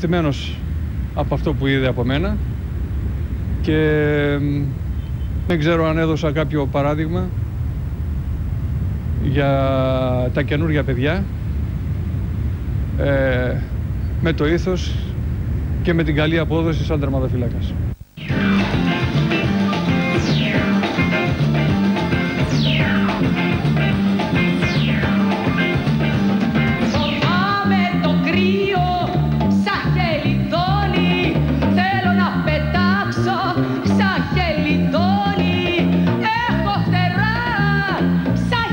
ευχαριστημένος από αυτό που είδε από μένα και δεν ξέρω αν έδωσα κάποιο παράδειγμα για τα καινούργια παιδιά με το ήθος και με την καλή απόδοση σαν τερματοφύλακας.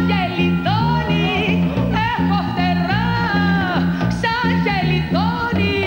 Σαν χελιδόνι